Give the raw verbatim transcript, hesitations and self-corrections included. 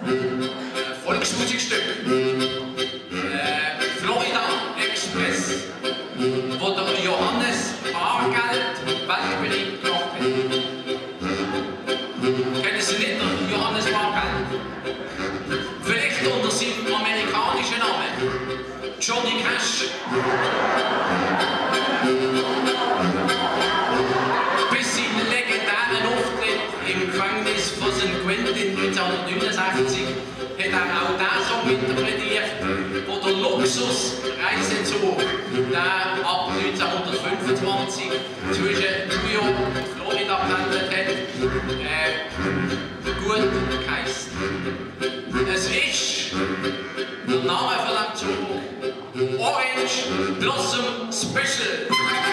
Volksmusikstück. Äh, Florida Express, wo der Johannes Bargeld weltberühmt gemacht hat. Kennen Sie nicht den Johannes Bargeld? Vielleicht unter seinem amerikanischen Namen Johnny Cash. Bis seinen legendären Auftritt im Gefängnis von Sankt Quentin neunzehnhundertneunundsechzig hat er auch den Song interpretiert, wo der Luxus-Reisezug, der ab neunzehnhundertfünfundzwanzig zwischen New York und Florida pendelt hat, äh, gut geheißen. Es ist der Name von dem Zug Orange Blossom Special.